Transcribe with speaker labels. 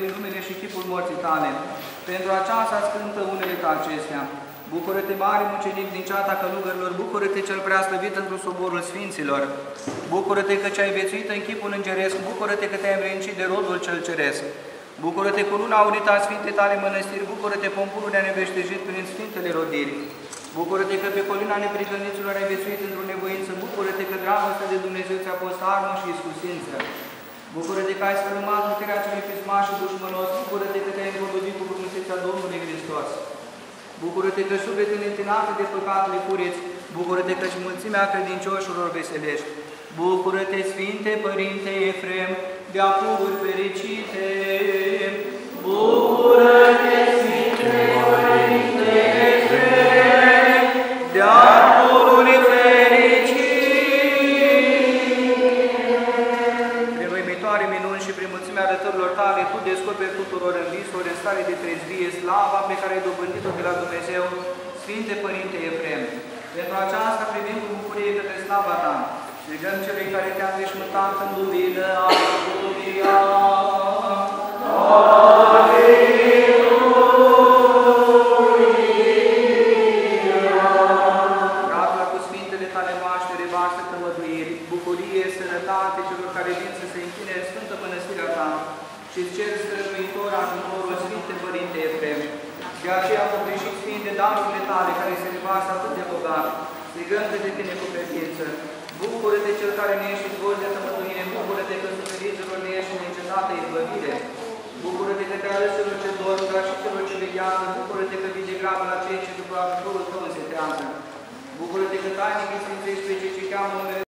Speaker 1: prin numele și chipul morții tale. Pentru aceasta îți cântă unele ca acestea. Bucură-te, mare mucenic din ceata călugărilor, bucură-te cel prea slăvit într-un soborul Sfinților. Bucură-te că ce-ai viețuit în chipul îngeresc, bucură-te că te-ai învrednicit de rodul cel ceresc. Bucură-te cu luna unita Sfintei tale mănăstiri, bucură-te pompurul neveștejit prin Sfintele rodiri. Bucură-te că pe colina neprihăniților ai viețuit într-o nevoință, bucură-te că dragostea de Dumnezeu ți-a fost armă și iscusință. Bucură-te că ai sfărâmat puterea celui pismaș și dușmănos, bucură-te că te-ai împodobit cu frumusețea Domnului Hristos. Bucură-te că sufletele întinate de păcatele cureți, bucură-te că și mulțimea credincioșilor veselești. Bucură-te, Sfinte Părinte Efrem, de-a pururi fericite! Bucură-te, Sfinte Părinte Efrem, de-a pururi fericite! Prin uimitoare minuni și prin mulțimea arătărilor tale, tu descoperi tuturor în visuri, în stare de trezvie, slava pe care ai dobândit-o de la Dumnezeu, Sfinte Părinte Efrem. Pentru aceasta privim cu bucurie către slava ta. Strigăm celui care te-a veșmântat în lumină, Aleluia! Aleluia! Gata cu Sfintele tale moaștere, varsă tămăduiri, bucurie, sănătate celor care vin să se închine în Sfântă Mănăstirea ta și-ți cer străjuitor ajutorul, Sfinte Părinte Efrem. De aceea am copleșit Sfinte darurile tale care se revarsă atât de bogat, strigând de tine cu credință. Bucură-te cel care ne ești izvor de tămăduire, bucură-te că suferințelor ne ești neîncetată izbăvire. Bucură-te că te arăți celor ce dorm, dar și celor ce veghează, bucură-te că vii de grabă la cei ce după ajutorul tău însetează. Bucură-te că tainic îi sfințești pe cei ce cheamă numele